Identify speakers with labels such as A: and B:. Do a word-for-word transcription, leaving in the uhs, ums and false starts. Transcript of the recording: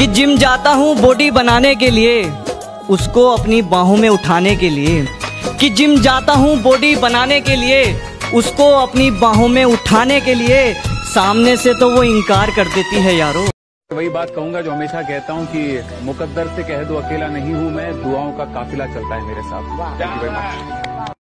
A: कि जिम जाता हूँ बॉडी बनाने के लिए, उसको अपनी बाहों में उठाने के लिए। कि जिम जाता हूँ बॉडी बनाने के लिए, उसको अपनी बाहों में उठाने के लिए। सामने से तो वो इनकार कर देती है यारो।
B: वही बात कहूंगा जो हमेशा कहता हूँ कि मुकद्दर से कह दो अकेला नहीं हूँ मैं, दुआओं का काफिला चलता है मेरे साथ। Thank you very much.